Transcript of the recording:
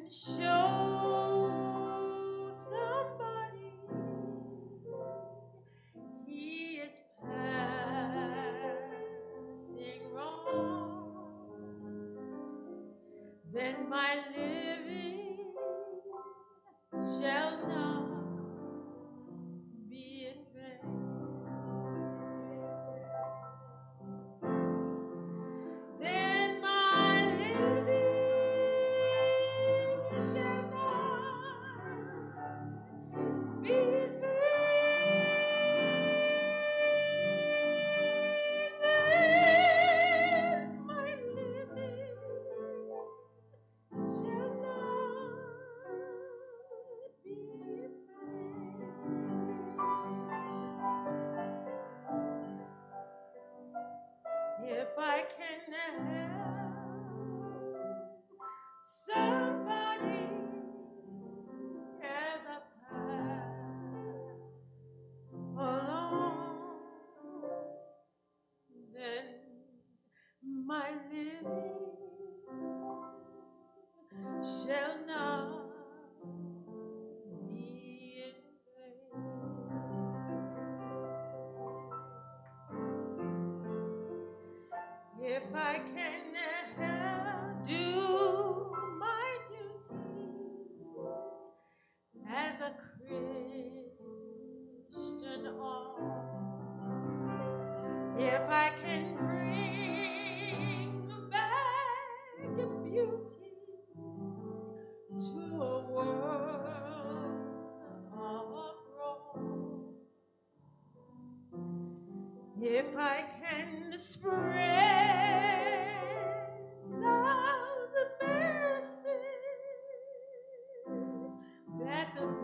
show somebody he is passing wrong, then my living shall not be in vain. Then my living shall not be in vain. Then my living shall not be in vain. If I can help somebody as I pass along, then my living shall not be in vain. If I can do my duty as a Christian ought, if I can bring back beauty to a world of wrong, if I can spread love's message that the